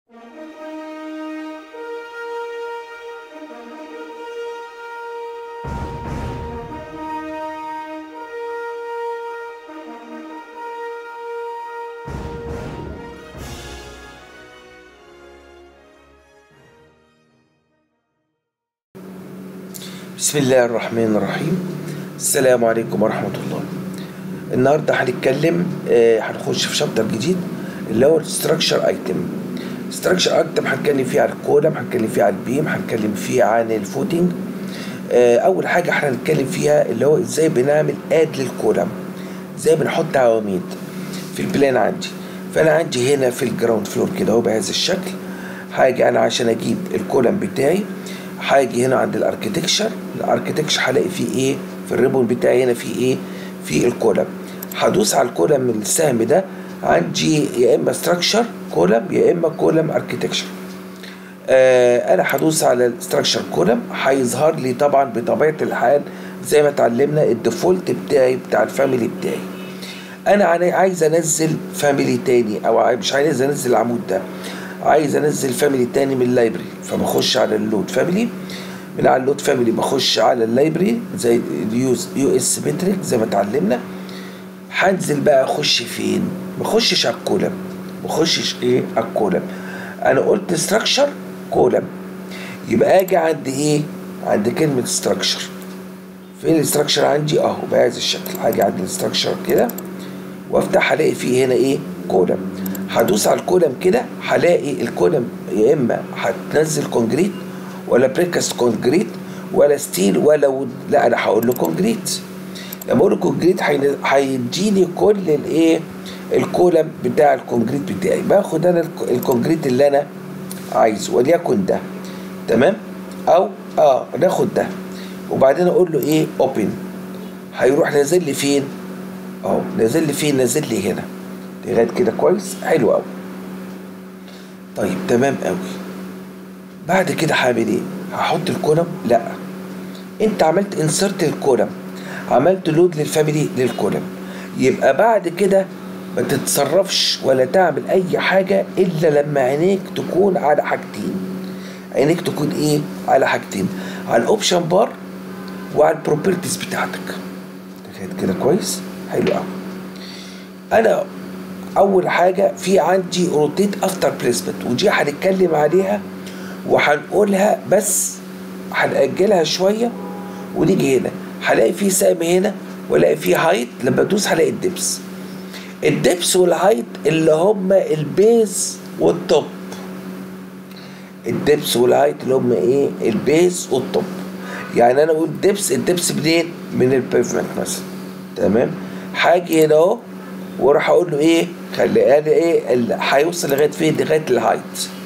بسم الله الرحمن الرحيم. السلام عليكم ورحمة الله. النهاردة هنتكلم هنخش في شابتر جديد اللي هو الستراكشر ايتم. ستراكشر ايتم هنتكلم فيه على الكولم، هنتكلم فيه على البيم، هنتكلم فيه عن الفوتنج. اول حاجة هنتكلم فيها اللي هو ازاي بنعمل اد للكولم، ازاي بنحط عواميد في البلان عندي. فانا عندي هنا في الجراوند فلور كده اهو بهذا الشكل. هاجي انا عشان اجيب الكولم بتاعي، هاجي هنا عند الاركتكشر هلاقي فيه ايه في الريبون بتاعي، هنا فيه ايه في الكولم. هدوس على الكولم من السهم ده، عندي يا اما ستراكشر كولم يا اما كولم اركتكشر. انا هدوس على الستراكشر كولم، هيظهر لي طبعا بطبيعه الحال زي ما اتعلمنا الديفولت بتاعي بتاع الفاميلي بتاعي. انا عايز انزل فاميلي تاني، او مش عايز انزل العمود ده، عايز انزل فاميلي تاني من اللايبرري. فبخش على اللود فاميلي، من على اللود فاميلي بخش على اللايبرري زي يو اس متريك زي ما اتعلمنا. هنزل بقى اخش فين؟ بخشش على الكولم، بخشش ايه على الكولم. انا قلت ستراكشر كولم، يبقى اجي عند ايه؟ عند كلمه ستراكشر. فين الستراكشر عندي؟ اهو بهذا الشكل. هاجي عند الستراكشر كده وافتح، هلاقي فيه هنا ايه؟ كولم. هدوس على الكولم كده، هلاقي الكولم يا اما هتنزل كونجريت ولا بريكاست كونجريت ولا ستيل ولا وود. لا انا هقول له كونجريت. لما اقول له كونجريت هيديني كل الايه الكولم بتاع الكونجريت بتاعي. باخد انا الكونجريت اللي انا عايزه وليكن ده، تمام؟ او ناخد ده وبعدين اقول له ايه؟ اوبن. هيروح نازل لي فين؟ اهو نازل لي فين؟ نازل لي هنا لغايه كده. كويس، حلو قوي. طيب تمام قوي. بعد كده هعمل ايه؟ هحط الكولم؟ لا، انت عملت انسرت الكولم، عملت لود للفاميلي للكولم، يبقى بعد كده ما تتصرفش ولا تعمل اي حاجه الا لما عينيك تكون على حاجتين. عينيك تكون ايه؟ على حاجتين، على الاوبشن بار وعلى البروبرتيز بتاعتك. كده كويس، حلو قوي. انا اول حاجه في عندي روتيت افتر بليسمنت، ودي هنتكلم عليها وهنقولها بس هنأجلها شويه. ونيجي هنا هلاقي في سهم هنا والاقي في هايت. لما ادوس هلاقي الدبس والهايت اللي هم البيز والتوب. الدبس والهايت اللي هم ايه؟ البيز والتوب. يعني انا اقول الدبس منين؟ من البيفمنت مثلا، تمام؟ هاجي هنا اهو وراح اقول له ايه؟ خلي ايه هيوصل لغايه فين؟ لغايه الهايت.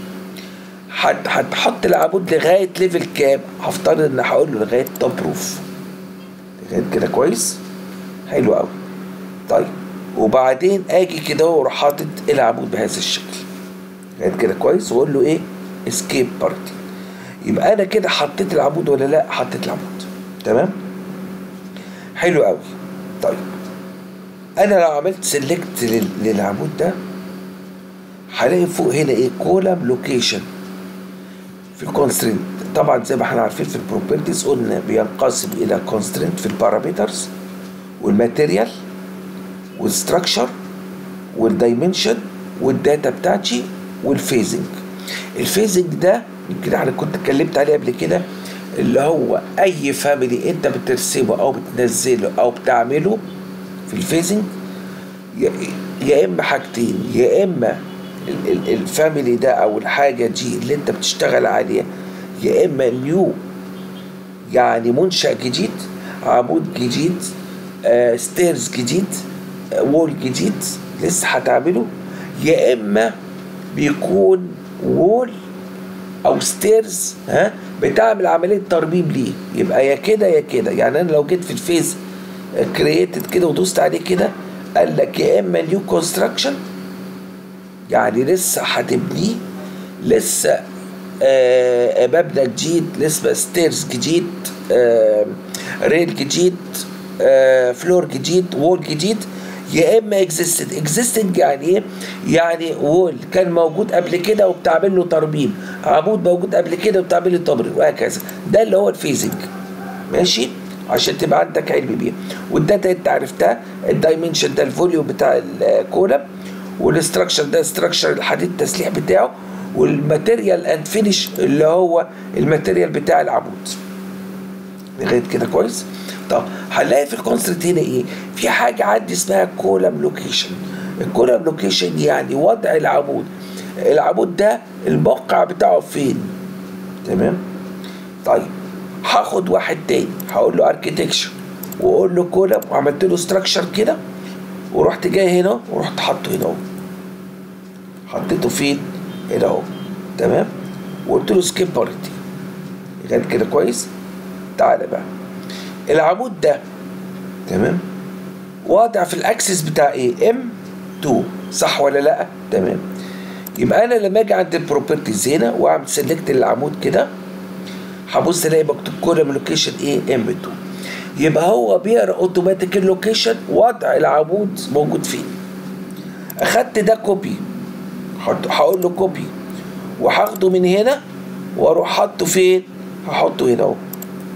هتحط العمود لغايه ليفل كام؟ هفترض ان هقول له لغايه توب روف. لغايه كده كويس، حلو قوي. طيب وبعدين اجي كده واروح حاطط العمود بهذا الشكل لغايه كده كويس، واقول له ايه؟ اسكيب بارتي. يبقى انا كده حطيت العمود ولا لا؟ حطيت العمود، تمام، حلو قوي. طيب انا لو عملت سيلكت للعمود ده هلاقي فوق هنا ايه؟ كولم لوكيشن في الكونسترينت. طبعا زي ما احنا عارفين في البروبرتيز قلنا بينقسم الى كونسترينت في البارامترز والماتيريال والستراكشر والدايمنشن والداتا بتاعتي والفيزنج. الفيزنج ده يمكن احنا كنت اتكلمت عليه قبل كده، اللي هو اي فاميلي انت بترسمه او بتنزله او بتعمله في الفيزنج، يا اما حاجتين، يا اما الفاميلي ده او الحاجه دي اللي انت بتشتغل عليها، يا اما نيو يعني منشأ جديد، عمود جديد، ستيرز جديد، وول جديد لسه هتعمله، يا اما بيكون وول او ستيرز بتعمل عمليه ترميم ليه. يبقى يا كده يا كده. يعني انا لو جيت في الفيز كرييتد كده ودوست عليه كده، قال لك يا اما نيو كونستراكشن يعني لسه هتبنيه، لسه مبنى جديد، لسه ستيرز جديد، ريل جديد، فلور جديد، وول جديد، يا اما اكزيستنج يعني ايه؟ يعني وول كان موجود قبل كده وبتعمل له ترميم، عمود موجود قبل كده وبتعمل له تمرين، وهكذا. ده اللي هو الفيزنج. ماشي؟ عشان تبقى عندك علم بيها. والداتا انت عرفتها، الدايمنشن ده الفوليوم بتاع الكولم، والاستراكشر ده استراكشر الحديد التسليح بتاعه، والماتيريال اند فينش اللي هو الماتيريال بتاع العمود. لغايه كده كويس؟ طب هنلاقي في الكونستريت هنا ايه؟ في حاجه عندي اسمها كولم لوكيشن. الكولم لوكيشن يعني وضع العمود. العمود ده الموقع بتاعه فين؟ تمام؟ طيب هاخد واحد تاني هقول له اركيتكشر واقول له كولم وعملت له ستراكشر كده، ورحت جاي هنا ورحت حاطه هنا اهو. حطيته فين؟ هنا اهو. تمام؟ وقلت له سكيب بارتي. لغايه كده كويس؟ تعالى بقى. العمود ده تمام؟ واضع في الاكسس بتاع ايه؟ M2 صح ولا لا؟ تمام. يبقى انا لما اجي عند البروبرتيز هنا واعمل سيلكت للعمود كده، هبص الاقي مكتوب كولم لوكيشن ايه؟ M2. يبقى هو بيقرا اوتوماتيك اللوكيشن وضع العمود موجود فين. اخدت ده كوبي، هقول له كوبي وهاخده من هنا واروح حاطه فين؟ هحطه هنا اهو.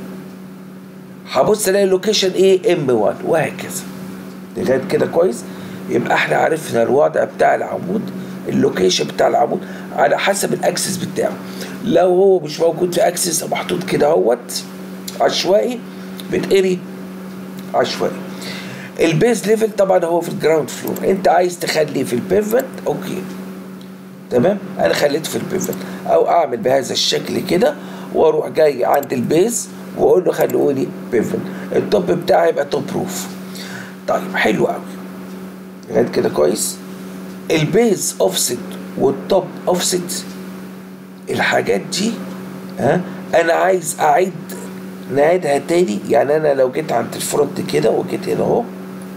هبص الاقي اللوكيشن ايه؟ M1 وهكذا. لغايه كده كويس؟ يبقى احنا عرفنا الوضع بتاع العمود، اللوكيشن بتاع العمود على حسب الاكسس بتاعه. لو هو مش موجود في اكسس محطوط كده اهوت عشوائي، بتقري عشوائي. البيز ليفل طبعا هو في الجراوند فلور، انت عايز تخليه في البيفنت اوكي. تمام؟ انا خليته في البيفنت، او اعمل بهذا الشكل كده واروح جاي عند البيز واقول له خليه لي بيفنت. التوب بتاعي يبقى توب روف. طيب حلو قوي. لغايه كده كويس؟ البيز اوفست والتوب اوفست، الحاجات دي انا عايز نعيدها تاني. يعني انا لو جيت عند الفرونت كده وجيت هنا اهو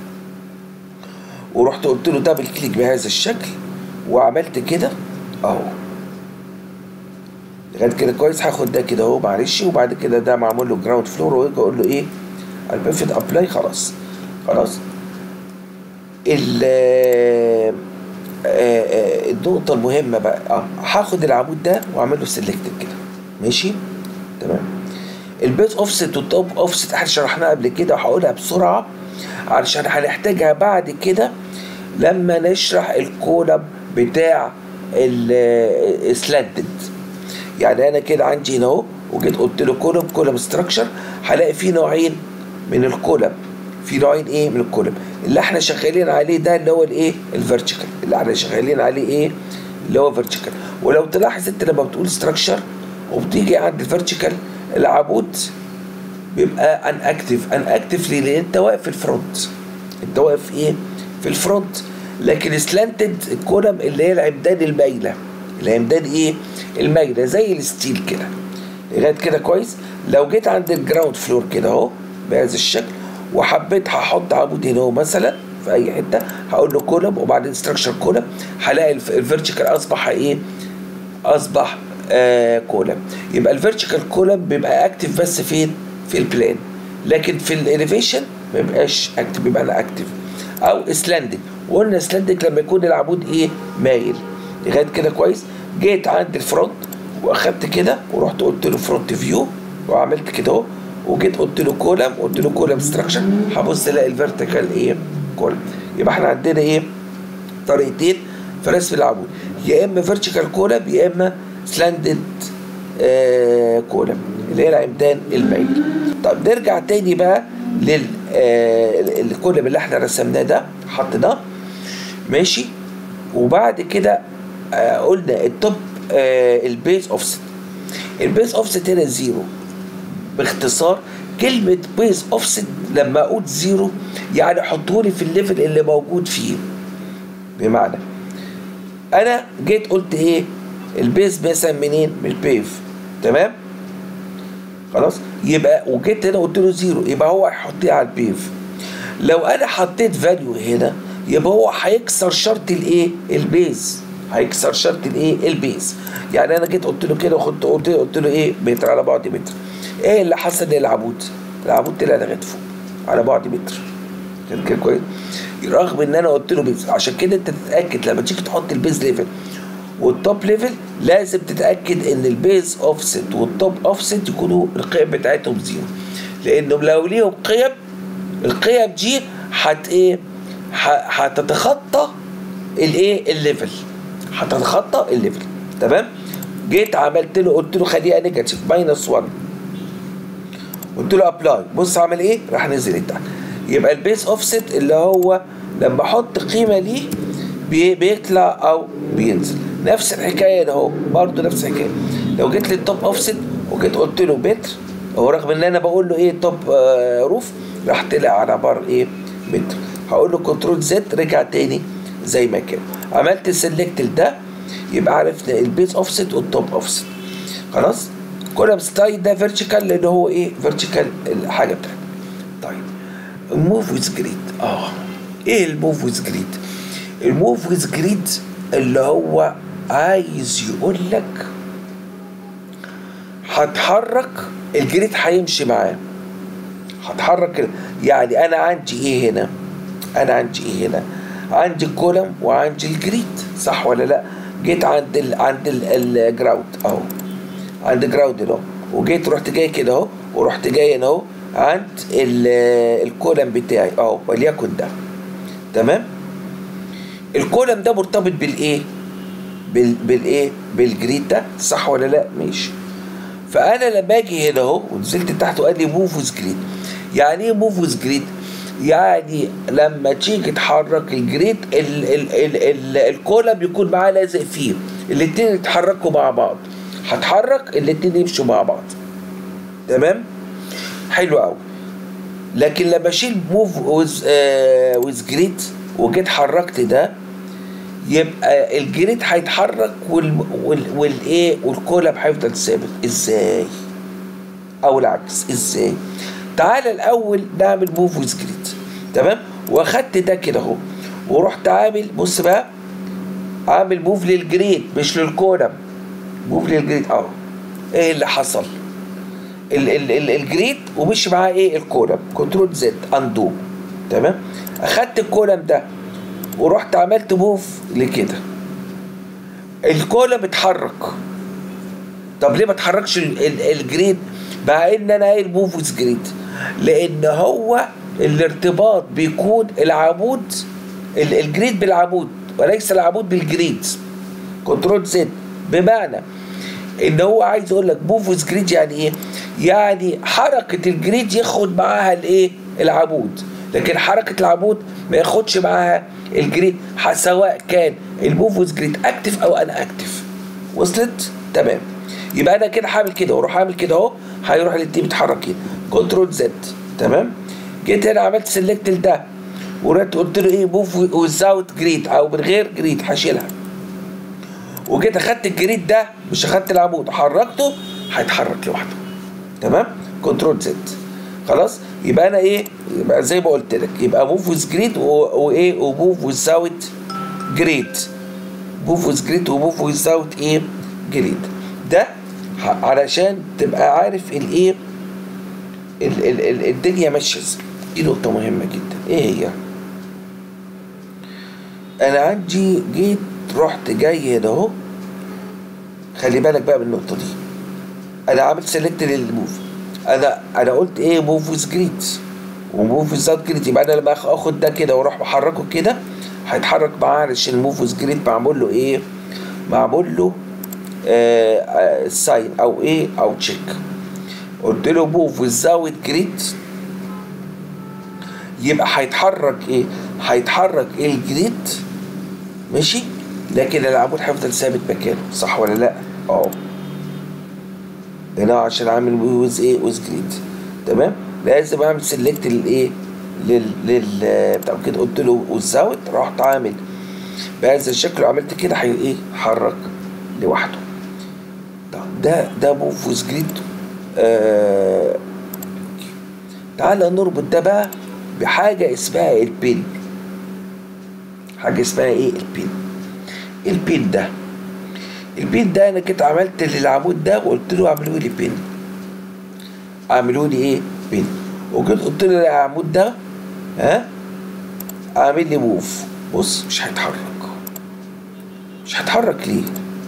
ورحت قلت له دبل كليك بهذا الشكل وعملت كده اهو. لغايه كده كويس؟ هاخد ده كده اهو معلش، وبعد كده ده معمول له جراوند فلور، واجي اقول له ايه؟ البيفت ابلاي. خلاص النقطة المهمة بقى هاخد العمود ده واعمل له سيلكت كده. ماشي؟ تمام. البيز اوفست والتوب اوفست احنا شرحناها قبل كده، وهقولها بسرعة علشان هنحتاجها بعد كده لما نشرح الكولم بتاع السلاندد. يعني انا كده عندي هنا اهو وجيت قلت له كولم ستراكشر، هلاقي فيه نوعين من الكولم. في نوعين ايه من الكولم؟ اللي احنا شغالين عليه ده اللي هو الايه؟ الفيرتيكال. اللي احنا شغالين عليه ايه؟ اللي هو فيرتيكال. ولو تلاحظ انت لما بتقول ستراكشر وبتيجي عند الفيرتيكال، العمود بيبقى ان اكتف ليه؟ لان انت واقف في الفرونت. انت واقف ايه؟ في الفرونت. لكن سلانتد الكولم اللي هي العمدان المايله. العمدان ايه؟ المايله زي الستيل كده. لغايه كده كويس؟ لو جيت عند الجراوند فلور كده اهو بهذا الشكل وحبيت هحط عمود هنا اهو مثلا في اي حته، هقول له كولم وبعدين ستراكشر كولم، هلاقي الفيرتيكال اصبح ايه؟ اصبح كولم. يبقى الفيرتيكال كولم بيبقى اكتف بس فين؟ في البلان. لكن في الاليفيشن ما بيبقاش اكتف، بيبقى انا اكتف. او سلاندنج، وقلنا سلاندنج لما يكون العمود ايه؟ مايل. لغايه كده كويس؟ جيت عند الفرونت واخدت كده ورحت قلت له فرونت فيو وعملت كده اهو، وجيت قلت له كولم، قلت له كولم ستراكشر، هبص الاقي الفيرتيكال ايه؟ كولم. يبقى احنا عندنا ايه؟ طريقتين في رسم العمود، يا اما فيرتيكال كولم يا اما سلاندد كولم اللي هي العمدان المايل. طب نرجع تاني بقى للكولم اللي احنا رسمناه ده، حطيناه ماشي. وبعد كده قلنا التوب البيز اوفست. البيز اوفست هنا زيرو. باختصار كلمة بيز اوفست لما اقول زيرو يعني حطهولي في الليفل اللي موجود فيه. بمعنى انا جيت قلت ايه؟ البيز مثلا منين؟ من البيف. تمام؟ خلاص؟ يبقى وجيت هنا قلت له زيرو، يبقى هو هيحط لي على البيف. لو انا حطيت فاليو هنا يبقى هو هيكسر شرط الايه؟ البيز. هيكسر شرط الايه؟ البيز. يعني انا جيت قلت له كده قلت له ايه؟ متر على بعد متر. ايه اللي حصل للعمود؟ العمود طلع لغايه فوق على بعد متر. كان كده كويس، رغم ان انا قلت له بيز. عشان كده انت تتاكد لما تيجي تحط البيز ليفل والتوب ليفل لازم تتاكد ان البيز اوفست والتوب اوفست يكونوا القيم بتاعتهم زيرو، لانهم لو ليهم قيم القيم دي هتتخطى الليفل، هتتخطى الليفل. تمام. جيت عملت له قلت له خليها نيجاتيف -1، قلت له ابلاي، بص عمل ايه؟ راح نزل لتحت. يبقى البيس اوفست اللي هو لما احط قيمه ليه بيطلع او بينزل. نفس الحكايه ده اهو برضه نفس الحكايه. لو جيت للتوب اوفست وجيت قلت له متر، هو رغم ان انا بقول له ايه توب روف، راح طلع على بار ايه متر. هقول له كنترول زد رجع تاني زي ما كان. عملت سيلكت لده، يبقى عرفنا البيس اوفست والتوب اوفست. خلاص. كولم ستايل ده فيرتيكال لان هو ايه فيرتيكال الحاجه بتاعتنا. طيب الموف ويز جريد. ايه الموف ويز جريد؟ الموف ويز جريد اللي هو عايز يقول لك هتحرك الجريد هيمشي معاه، هتحرك. يعني انا عندي ايه هنا؟ عندي الكولم وعندي الجريد، صح ولا لا؟ جيت عند الجراوند اهو، عند جراوند اهو، وجيت رحت جاي كده اهو، ورحت جاي هنا اهو عند الكولم بتاعي اهو وليكن ده. تمام. الكولم ده مرتبط بالايه؟ بالجريد ده، صح ولا لا؟ ماشي. فانا لما اجي هنا اهو ونزلت تحت وقال لي موف ويز جريد. يعني ايه موف ويز جريد؟ يعني لما تيجي تحرك الجريد الكولم يكون معاه لازق فيه، الاتنين يتحركوا مع بعض، هتحرك الاتنين يمشوا مع بعض. تمام. حلو قوي. لكن لما اشيل موف ويز جريد وجيت حركت ده، يبقى الجريد هيتحرك والكولم هيفضل ثابت. ازاي؟ او العكس، ازاي؟ تعالى الاول نعمل موف ويز جريد. تمام. واخدت ده كده اهو ورحت عامل، بص بقى، عامل موف للجريد مش للكولم، موف للجريد اهو. ايه اللي حصل؟ الجريد ومشي معاه ايه الكولم، كنترول زد اندو. تمام. اخدت الكولم ده ورحت عملت موف لكده، الكولم اتحرك. طب ليه ما اتحركش الجريد مع ان انا قايل موف ويز جريد؟ لان هو الارتباط بيكون العمود الجريد بالعمود وليس العمود بالجريد. كنترول زد، بمعنى ان هو عايز يقول لك موف ويز جريد يعني ايه؟ يعني حركه الجريد ياخد معاها الايه العمود، لكن حركه العمود ما ياخدش معاها الجريد، سواء كان الموف ويز جريد اكتف او انا اكتف. وصلت؟ تمام. يبقى انا كده هعمل كده واروح اعمل كده اهو، هيروح الاتنين متحركين. كنترول زد. تمام. جيت هنا عملت سيلكت لده ورحت قلت له ايه موف ويزاوت جريد او من غير جريد، هشيلها. وجيت اخدت الجريد ده مش اخدت العمود، حركته هيتحرك لوحده. تمام. كنترول زد. خلاص. يبقى انا ايه؟ يبقى زي ما قلت لك، يبقى موف ويز جريد وايه وموف ويزاوت جريد، موف ويز جريد وموف ويزاوت ايه جريد. ده علشان تبقى عارف الايه الدنيا ماشيه ازاي. دي نقطه مهمه جدا. ايه هي؟ انا عندي جيت رحت جاي هنا اهو، خلي بالك بقى من النقطه دي. انا عملت سيلكت للموف، انا قلت ايه موف ويز جريد وموف ويزاوت جريد. يبقى انا لما اخد ده كده واروح بحركه كده هيتحرك معاه، علشان الموف ويز جريد معمول له ايه؟ معمول له ساين او ايه او تشيك. قلت له موف ويزاوت جريد، يبقى هيتحرك ايه؟ هيتحرك الجريد ماشي، لكن العمود هيفضل ثابت مكانه، صح ولا لا؟ هنا عشان اعمل ويز ايه ويز جريد. تمام. لازم اعمل سيلكت للايه بتاع كده، قلت له ويزاوت، رحت عامل بهذا الشكل وعملت كده ايه حرك لوحده. ده موف ويز جريد. تعالى نربط ده بقى بحاجه اسمها البين. حاجه اسمها ايه البين ده. البين ده انا كنت عملت للعمود ده وقلت له اعملوا لي بين، اعملوا لي ايه بين. وجيت قلت له العمود ده اعمل لي موف. بص مش هيتحرك. مش هيتحرك ليه؟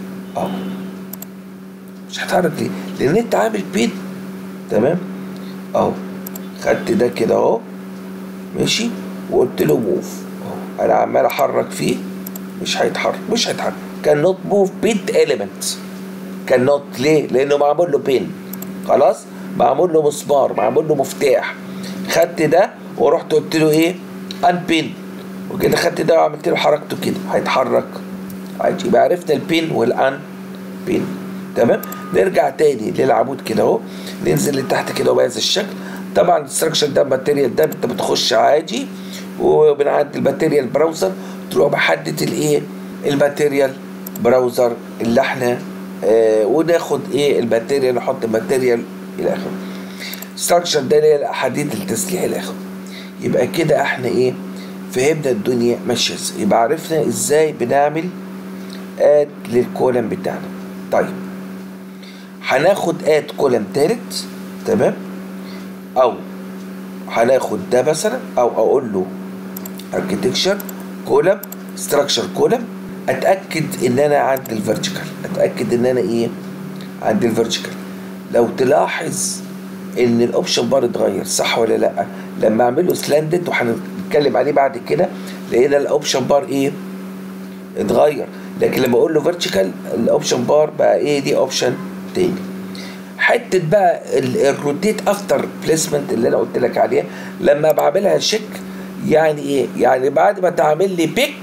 مش هيتحرك ليه؟ لان انت عامل بين. تمام اهو. خدت ده كده اهو ماشي وقلت له موف اهو. انا عمال احرك فيه مش هيتحرك. كان نوت موف بيت اليمنت. كان نوت ليه؟ لانه معمول له بين. خلاص معمول له مسمار، معمول له مفتاح. خدت ده ورحت قلت له ايه؟ ان بين. وكده خدت ده وعملت له حركته كده هيتحرك عادي. يبقى عرفنا البين والان بين. تمام. نرجع تاني للعمود كده اهو. ننزل لتحت كده بهذا الشكل. طبعا الاستراكشر ده الماتيريال ده انت بتخش عادي ومن عند الماتيريال براوزر تروح محدد الايه؟ الماتيريال براوزر اللي احنا وناخد ايه الماتيريال، نحط الماتيريال الى اخره. ستراكشر ده اللي هي الاحاديث التسليح الى اخره. يبقى كده احنا ايه؟ فهمنا الدنيا ماشيه ازاي. يبقى عرفنا ازاي بنعمل اد للكولم بتاعنا. طيب هناخد اد كولم تالت. تمام. او هناخد ده مثلا او اقول له اركتكشر كولم ستراكشر كولم. اتاكد ان انا عند الفيرتيكال. اتاكد ان انا ايه؟ عند الفيرتيكال. لو تلاحظ ان الاوبشن بار اتغير صح ولا لا؟ لما اعمل له سلاندد وهنتكلم عليه بعد كده لقينا الاوبشن بار ايه؟ اتغير. لكن لما اقول له فيرتيكال الاوبشن بار بقى ايه؟ دي اوبشن تاني. حته بقى الروتيت افتر بليسمنت اللي انا قلت لك عليها لما بعملها شيك يعني ايه؟ يعني بعد ما تعمل لي بيك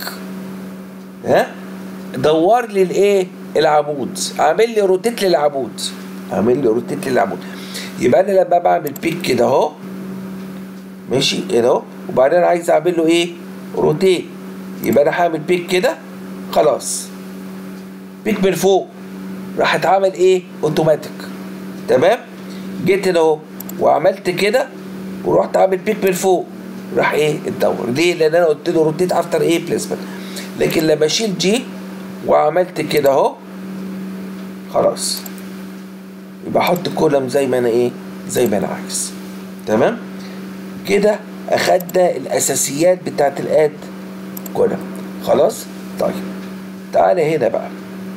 دور لي الايه؟ العمود. اعمل لي روتيت للعمود. يبقى انا لما بعمل بيك كده اهو ماشي كده اهو وبعدين عايز اعمل له ايه؟ روتيت. يبقى انا هعمل بيك كده خلاص. بيك من فوق راح اتعمل ايه؟ اوتوماتيك. تمام. جيت هنا اهو وعملت كده ورحت عامل بيك من فوق راح ايه؟ اتدور. ليه؟ لان انا قلت له روتيت افتر ايه؟ بليسمنت. لكن لما اشيل جي وعملت كده اهو خلاص يبقى احط كولم زي ما انا ايه؟ زي ما انا عايز. تمام. كده اخدنا الاساسيات بتاعت الاد كولم. خلاص. طيب تعالى هنا بقى.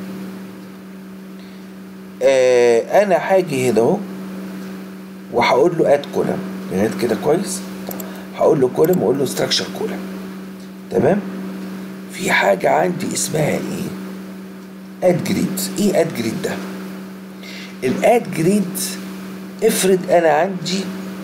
انا هاجي هنا اهو وهقول له اد كولم لغايه كده كويس. هقول له كولم واقول له ستراكشر كولم. تمام. في حاجه عندي اسمها ايه؟ اد جريد. ايه اد جريد ده؟ الاد جريد افرض انا عندي.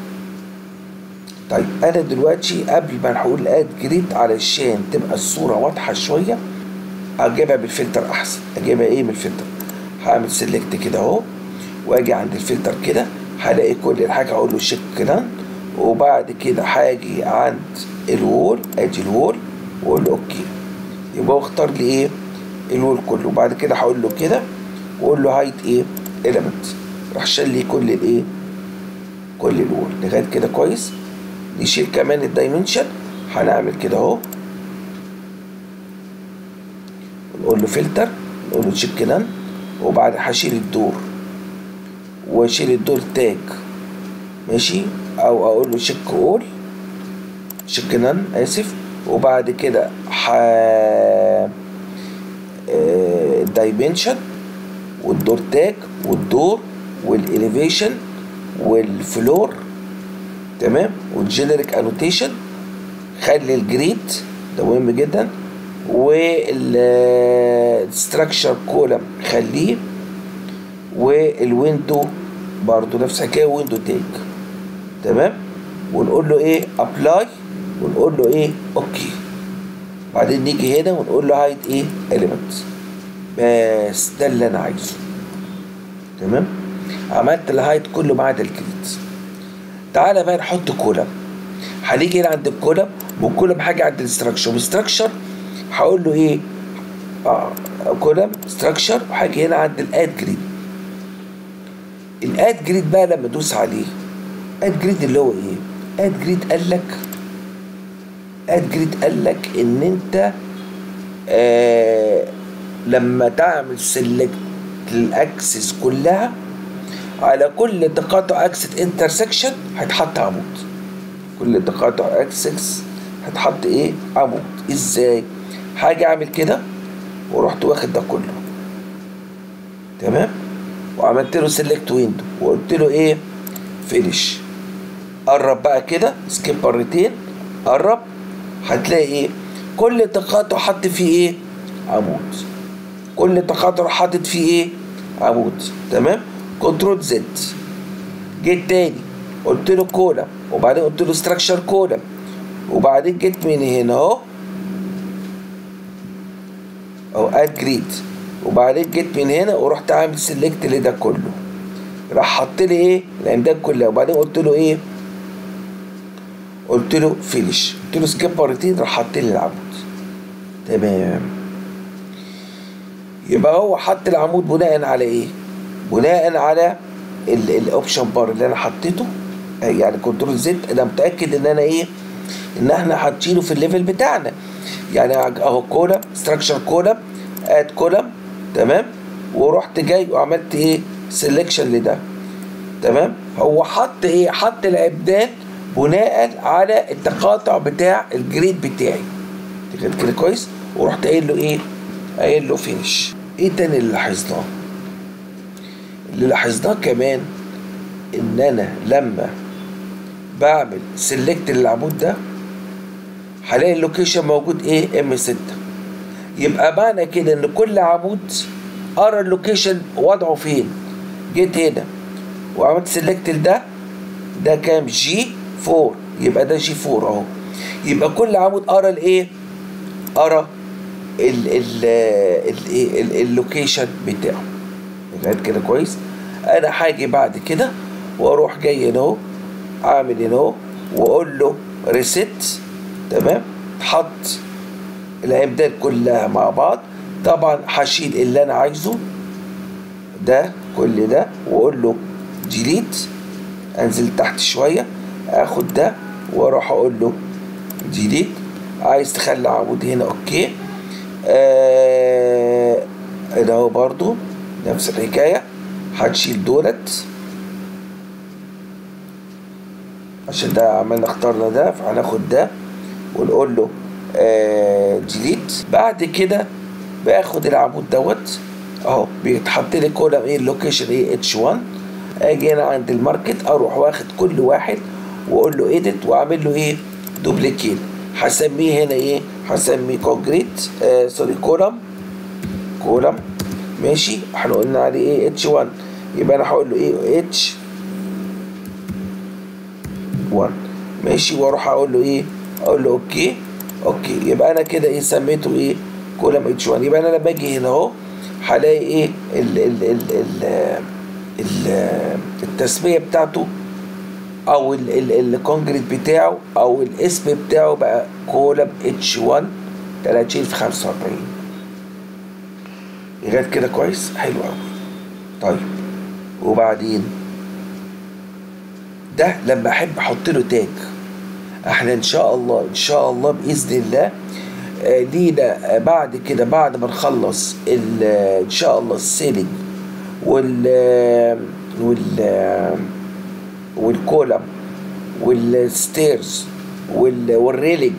طيب انا دلوقتي قبل ما هقول اد جريد علشان تبقى الصوره واضحه شويه اجيبها بالفلتر احسن. اجيبها ايه؟ من الفلتر. هعمل سيلكت كده اهو واجي عند الفلتر كده هلاقي كل الحاجه اقول له شيك كده وبعد كده هاجي عند الوول. ادي الوول واقول له اوكي. يبقى اختار لي ايه؟ الوول كله. وبعد كده هقول له كده واقول له هايت ايه؟ element. راح شال لي كل الايه؟ كل الوول لغايه كده كويس. نشيل كمان الدايمنشن. هنعمل كده اهو نقول له فلتر نقول له تشيك نان وبعد هشيل الدور واشيل الدور تاج ماشي او اقول له شيك اول شيك نان اسف. وبعد كده الدايمنشن والدور تاج والدور والاليفيشن والفلور. تمام. والجينيريك انوتيشن. خلي الجريد ده مهم جدا. والستراكشر كولم خليه. والويندو برضو نفس الحكايه ويندو تاج. تمام. ونقول له ايه؟ ابلاي ونقول له ايه؟ اوكي. بعدين نيجي هنا ونقول له هايد ايه؟ اليمنت. بس ده اللي انا عايزه. تمام. عملت الهايد كله ما عدا الجريد. تعالى بقى نحط كولم. هنيجي هنا عند الكولم والكولم حاجه عند الاستراكشر. والاستراكشر هقول له ايه؟ كولم ستراكشر وحاجه هنا عند الاد جريد. الاد جريد بقى لما ادوس عليه اد جريد اللي هو ايه؟ اد جريد قال لك ان انت لما تعمل سيلكت للاكسس كلها على كل تقاطع اكسس انترسكشن هيتحط عمود. كل تقاطع اكسس هتحط ايه عمود. ازاي؟ حاجه اعمل كده ورحت واخد ده كله تمام، وعملت له سيلكت ويندو وقلت له ايه فينيش. قرب بقى كده سكيب مرتين، قرب هتلاقي ايه كل تقاطع حط فيه ايه عمود، كل تقاطع حاطط فيه ايه عمود تمام. كنترول زد، جيت تاني قلت له كولم، وبعدين قلت له ستراكشر كولم، وبعدين جيت من هنا اهو اد جريد، وبعدين جيت من هنا ورحت عامل سيلكت لده كله، راح حط لي ايه العمدان كلها، وبعدين قلت له ايه قلت له فينيش، قلت له سكيب مرتين راح حط لي العمود تمام. يبقى هو حط العمود بناء على ايه؟ بناء على الاوبشن بار اللي انا حطيته، يعني كنترول زد. انا متاكد ان انا ايه ان احنا حاطينه في الليفل بتاعنا، يعني اهو كولم ستراكشر كولم اد كولم تمام، ورحت جاي وعملت ايه سيلكشن لده تمام. هو حط ايه حط العمدان بناء على التقاطع بتاع الجريد بتاعي كده كويس، ورحت قايل له ايه قايل له فينيش. ايه تاني اللي لاحظناه؟ اللي لاحظناه كمان ان انا لما بعمل سيلكت للعمود ده هلاقي اللوكيشن موجود ايه M6. يبقى معنى كده ان كل عمود ارى اللوكيشن وضعه فين. جيت هنا وعملت سيلكت لده، ده كام G4، يبقى ده G4 اهو. يبقى كل عمود ارى الايه ارى اللوكيشن بتاعه لغايه كده كويس. انا هاجي بعد كده واروح جاي هنا اهو عامل هنا اهو واقول له ريست تمام، حط العمدان كلها مع بعض. طبعا هشيل اللي انا عايزه ده كل ده واقول له ديليت، انزل تحت شويه اخد ده واروح اقول له ديليت. عايز تخلي عمود هنا اوكي. هنا اهو برضو نفس الحكايه، هتشيل دولت عشان ده عملنا اخترنا ده، فهناخد ده ونقول له ديليت. بعد كده باخد العمود دوت اهو بيتحط لي كولم ايه اللوكيشن ايه H1. اجي هنا عند الماركت اروح واخد كل واحد واقول له اديت واعمل له ايه دوبليكيت. هسميه هنا ايه هسميه كونكريت سوري كولم ماشي. احنا قلنا عليه ايه H1، يبقى انا هقول له ايه H1 ماشي، واروح اقول له ايه اقول له اوكي. يبقى انا كده ايه سميته ايه كولم H1. يبقى انا لما اجي هنا اهو هلاقي ايه التسميه بتاعته او الكونكريت بتاعه او الاسم بتاعه بقى كولم H1 30 في 45 لغايه كده كويس حلو قوي. طيب وبعدين ده لما احب احط له تاج، احنا ان شاء الله باذن الله لينا بعد كده بعد ما نخلص ان شاء الله السيلينج والكولم والستيرز والريلينج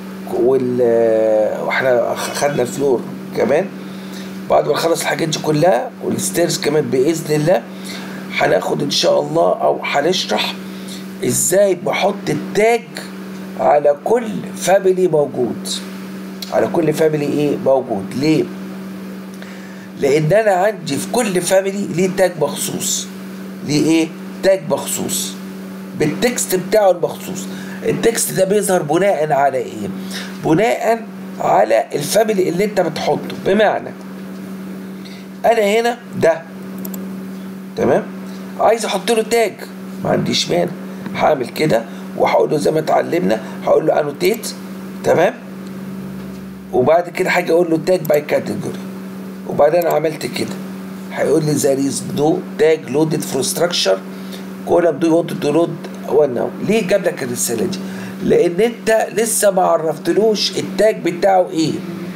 واحنا خدنا الفلور كمان. بعد ما نخلص الحاجات دي كلها والستيرز كمان باذن الله هناخد ان شاء الله او هنشرح ازاي بحط التاج على كل فاميلي موجود، على كل فاميلي ايه موجود. ليه؟ لان انا عندي في كل فاميلي ليه تاج مخصوص، ليه ايه تاج مخصوص بالتكست بتاعه المخصوص. التكست ده بيظهر بناء على ايه؟ بناء على الفاميلي اللي انت بتحطه. بمعنى انا هنا ده تمام عايز احط له تاج، ما عنديش مانع، هعمل كده وهقول له زي ما اتعلمنا هقول له انوتيت تمام، وبعد كده هاجي اقول له تاج باي كاتيجوري، وبعدين عملت كده هيقول لي there is no tag loaded for structure column do you want to load one now. ليه جاب لك الرساله دي؟ لان انت لسه ما عرفتلوش التاج بتاعه ايه،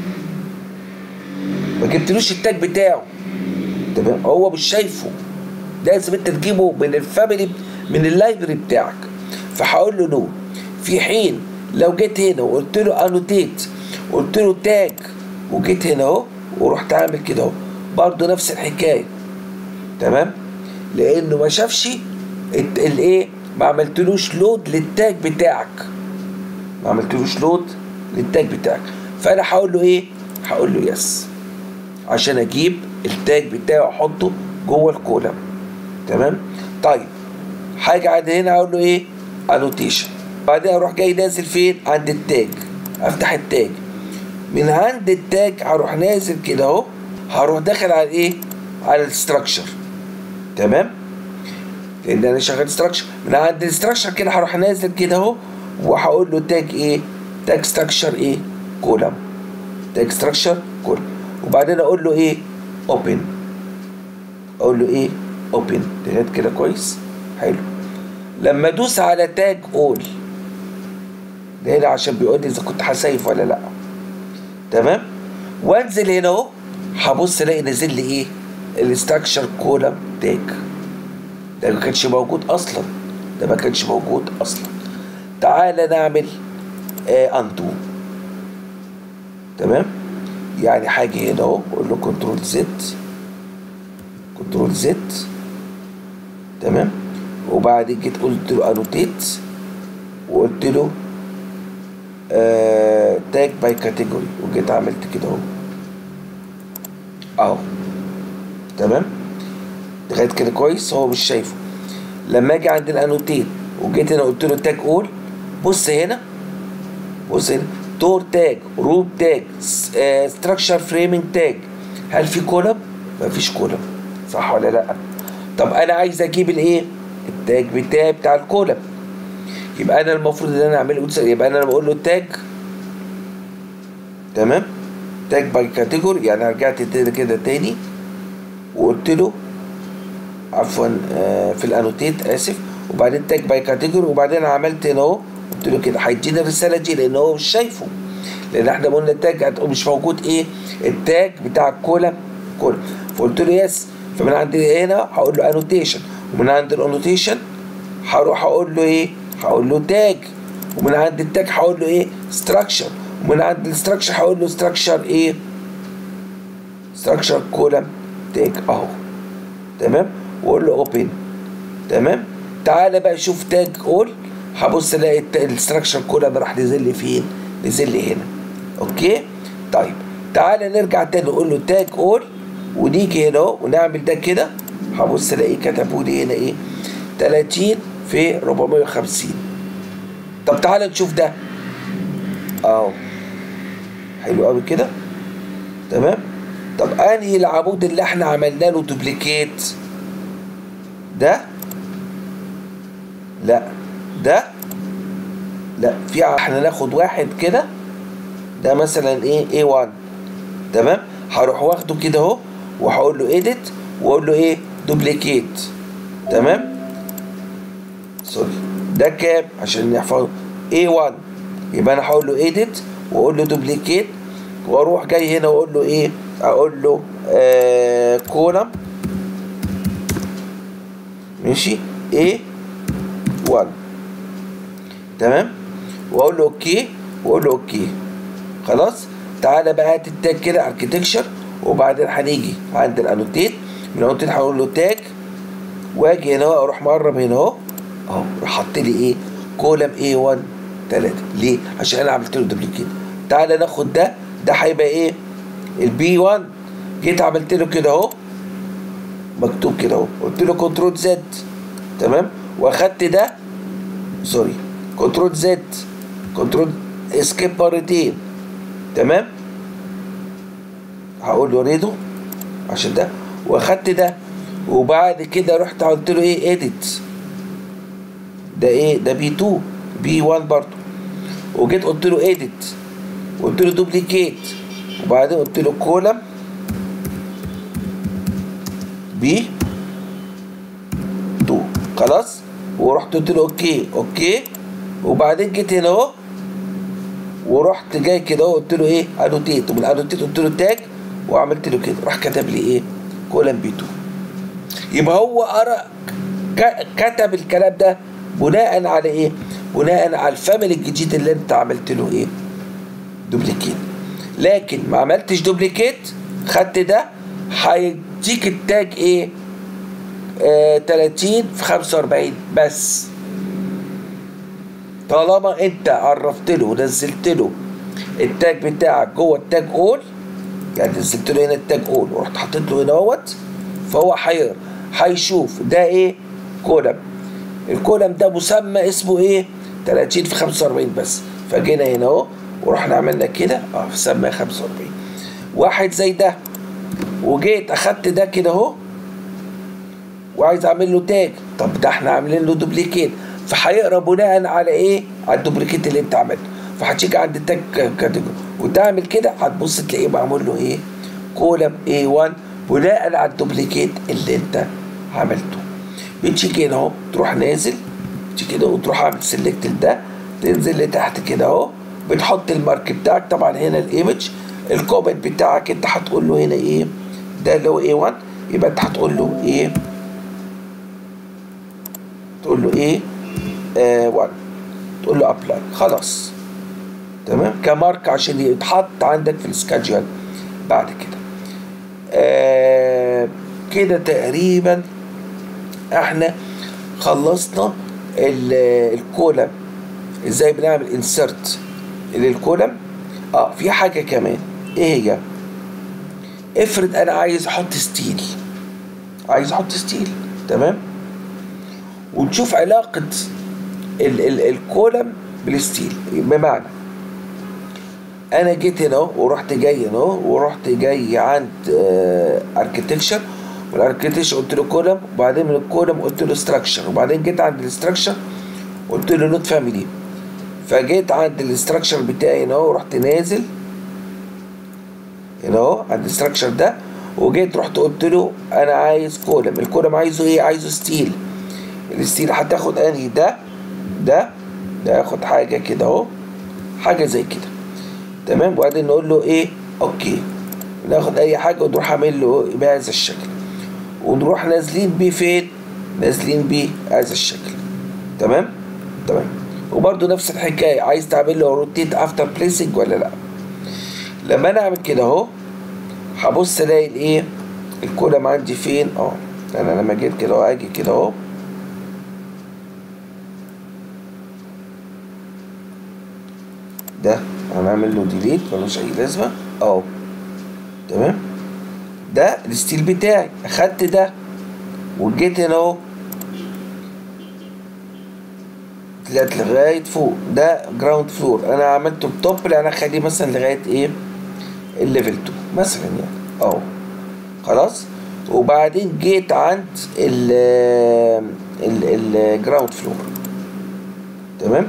ما جبتلوش التاج بتاعه تمام، هو مش شايفه، لازم انت تجيبه من الفاميلي من اللايبرري بتاعك. فهقول له نو، في حين لو جيت هنا وقلت له انوتيت، قلت له تاج، وجيت هنا اهو ورحت عامل كده اهو، برضه نفس الحكايه. تمام؟ لانه ما شافش الايه، ما عملتلوش لود للتاج بتاعك، ما عملتلوش لود للتاج بتاعك. فانا هقول له ايه؟ هقول له يس عشان اجيب التاج بتاعه واحطه جوه الكولم. تمام؟ طيب حاجه عند هنا اقول له ايه؟ انوتيشن. بعدين اروح جاي نازل فين؟ عند التاج، افتح التاج، من عند التاج هروح نازل كده اهو، هروح داخل على ايه؟ على الستراكشر. تمام؟ لان انا شغال ستراكشر، من عند الستراكشر كده هروح نازل كده اهو، وهقول له تاج ايه؟ تاج ستراكشر ايه؟ كولم. تاج ستراكشر كولم. وبعدين اقول له ايه؟ اوبن. اقول له ايه؟ اوبن. لغايه كده كويس؟ حلو. لما ادوس على تاج اول ده هنا عشان بيقول لي اذا كنت هسيف ولا لا. تمام؟ وانزل هنا اهو، هبص الاقي نازل لي ايه؟ الستراكشر كولم تاج. ده ما كانش موجود اصلا، ده ما كانش موجود اصلا. تعالى نعمل اندو. تمام؟ يعني حاجه هنا اهو، اقول له كنترول زد، كنترول زد. تمام؟ وبعد جيت قلت له انوتيت، وقلت له تاج باي كاتيجوري، وجيت عملت كده اهو اهو. تمام؟ لغايه كده كويس؟ هو مش شايفه. لما اجي عند الانوتيت وجيت هنا قلت له تاج اول، بص هنا، بص هنا، تور تاج، روب تاج، ستراكشر فريمنج تاج. هل في كولم؟ مفيش كولم، صح ولا لا؟ طب انا عايز اجيب الايه؟ التاج بتاعي بتاع الكولم. يبقى انا المفروض ان انا اعمله، يبقى انا بقول له تاج. تمام؟ تاج باي كاتيجوري، يعني رجعت كده تاني وقلت له عفوا في الانوتيت اسف، وبعدين تاج باي كاتيجوري، وبعدين عملت هنا اهو قلت له كده. هيديني الرساله دي لان هو مش شايفه، لان احنا قلنا التاج هتقول مش موجود ايه؟ التاج بتاع الكولم كولم. فقلت له يس. فمن عند هنا هقول له انوتيشن، ومن عند الانوتيشن هروح اقول له ايه؟ هقول له تاج، ومن عند التاج هقول له ايه؟ ستراكشر، ومن عند الستراكشر هقول له ستراكشر ايه؟ ستراكشر كولم تاج اهو. تمام؟ واقول له اوبن. تمام؟ تعالى بقى شوف تاج اول، هبص الاقي الستراكشر كولم راح نزل لي فين؟ نزل لي هنا. اوكي؟ طيب تعالى نرجع تاني نقول له تاج اول، ونيجي هنا اهو ونعمل ده كده، هبص الاقيه كتبوا لي هنا ايه؟ 30 في 450. طب تعالى نشوف ده اهو. حلو قوي كده. تمام؟ طب انهي العمود اللي احنا عملنا له دوبليكيت؟ ده؟ لا ده؟ لا، في احنا ناخد واحد كده، ده مثلا ايه؟ A1. تمام؟ هروح واخده كده اهو، وهقول له edit، واقول له ايه؟ دوبليكيت. تمام؟ سوري، ده كام عشان نحفظه؟ A1. يبقى انا هقول له edit واقول له دوبليكيت، واروح جاي هنا واقول له ايه؟ اقول له كولم. ماشي؟ A1. تمام؟ واقول له اوكي، واقول له اوكي. خلاص؟ تعالى بقى هات التاج كده اركتكشر، وبعدين هنيجي عند الانوتيت، من الانوتيت هقول له تاج، واجي هنا اهو اروح مقرب هنا اهو اهو، راح حط لي ايه؟ كولم A1 3. ليه؟ عشان انا عملت له دوبليكيت. تعالى ناخد ده، ده هيبقى ايه؟ البي 1. جيت عملت له كده اهو، مكتوب كده اهو، قلت له كنترول زد. تمام؟ واخدت ده، سوري، كنترول زد، كنترول اسكيب مرتين. تمام؟ هقول له ريدو عشان ده، واخدت ده، وبعد كده رحت قلت له ايه؟ اديت. ده ايه؟ ده بي 2 بي 1 برضه. وجيت قلت له اديت، وقلت له دوبليكيت، وبعدين قلت له كولم بي 2. خلاص؟ ورحت قلت له اوكي اوكي، وبعدين جيت هنا اهو ورحت جاي كده اهو قلت له ايه؟ انوتيت، ومن انوتيت قلت له تاج، وعملت له كده، راح كتب لي ايه؟ كولم بي 2. يبقى هو قرأ كتب الكلام ده بناء على ايه؟ بناء على الفاميلي الجديد اللي انت عملت له ايه؟ دوبليكيت. لكن ما عملتش دوبليكيت، خدت ده، هيديك التاج ايه؟ 30 في 45 بس. طالما انت عرفت له ونزلت له التاج بتاعك جوه التاج اول، يعني نزلت له هنا التاج اول ورحت حطيت له هنا اهوت، فهو هيشوف ده ايه؟ كولم. الكولم ده مسمى اسمه ايه؟ 30 في 45 بس. فجينا هنا اهو ورحنا عملنا كده سماه 45. واحد زي ده وجيت اخدت ده كده اهو وعايز اعمل له تاج، طب ده احنا عاملين له دوبليكيت، فهيقرا بناء على ايه؟ على الدوبليكيت اللي انت عملته. فهتيجي عند التاج كاتيجوري وتعمل كده، هتبص تلاقيه معمول له ايه؟ كولم A1 بناء على الدوبليكيت اللي انت عملته. بتيجي كده اهو تروح نازل، بتيجي كده وتروح عامل سيلكت ده، تنزل لتحت كده اهو، بتحط المارك بتاعك. طبعا هنا الايمج، الكومنت بتاعك انت هتقول له هنا ايه؟ ده اللي هو A1، يبقى انت هتقول له ايه؟ تقول له ايه؟ 1، تقول له ابلاي، خلاص تمام، كمارك عشان يتحط عندك في السكادجول بعد كده. كده تقريبا احنا خلصنا الكولم. ازاي بنعمل انسرت للكولم؟ في حاجه كمان، ايه هي؟ افرض انا عايز احط ستيل، تمام، ونشوف علاقه الكولم بالستيل. بمعنى انا جيت هنا ورحت جاي هنا ورحت جاي عند اركتكشر، والاركتكشر قلت له كولم، وبعدين من الكولم قلت له ستراكشر، وبعدين جيت عند الاستراكشر قلت له نوت فاميلي. فجيت عند الاستراكشر بتاعي هنا ورحت نازل هنا عند الاستراكشر ده، وجيت رحت قلت له انا عايز كولم. الكولم عايزه ايه؟ عايزه ستيل. الستيل هتاخد انهي؟ ده ياخد حاجه كده اهو، حاجه زي كده، تمام. وبعدين نقول له ايه؟ اوكي، ناخد اي حاجه ونروح عامل له بهذا الشكل، ونروح نازلين بيه فين؟ نازلين بيه هذا الشكل، تمام. وبرده نفس الحكايه، عايز تعمل له روتيت افتر بليسنج ولا لا. لما انا اعمل كده اهو هبص الاقي الايه؟ الكولم عندي فين؟ انا لما جيت كده اهو اجي كده اهو، ده هنعمل له ديليت ملوش اي لازمه تمام. ده الستيل بتاعي، اخدت ده وجيت هنا اهو طلعت لغايه فوق، ده جراوند فلور، انا عملته بتوب لان انا اخليه مثلا لغايه ايه؟ الليفل 2 مثلا يعني خلاص. وبعدين جيت عند الجراوند فلور، تمام.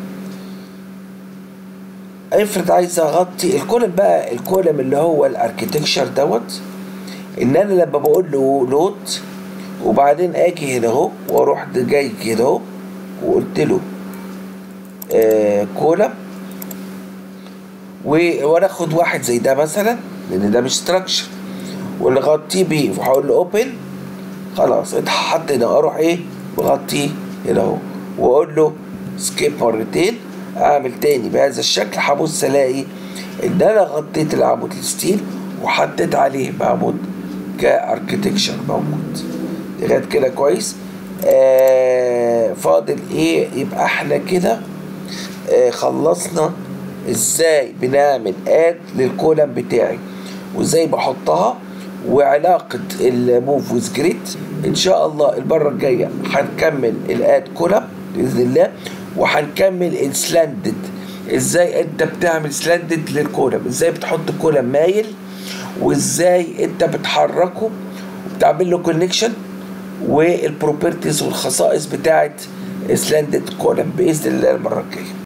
افرض عايز اغطي الكولم بقى، الكولم اللي هو الاركتكشر دوت، ان انا لما بقول له لود وبعدين اجي هنا اهو واروح جاي كده اهو وقلت له كولم، وانا اخد واحد زي ده مثلا لان ده مش ستراكشر ونغطيه بيه، وهقول له اوبن، خلاص اتحط هنا، اروح ايه؟ بغطيه هنا اهو واقول له سكيب مرتين، اعمل تاني بهذا الشكل، هبص الاقي ان انا غطيت العمود الستيل وحطيت عليه عمود كاركتكشر موجود لغايه كده كويس. فاضل ايه؟ يبقى احنا كده خلصنا ازاي بنعمل اد للكولم بتاعي وازاي بحطها وعلاقه الموف ويز جريد. ان شاء الله المره الجايه هنكمل الاد كولم باذن الله، وهنكمل السلاندد، ازاي انت بتعمل سلاندد للكولم، ازاي بتحط كولم مايل وازاي انت بتحركه وبتعمل له كونكشن، والبروبرتيز والخصائص بتاعت سلاندد كولم باذن الله المره الجايه.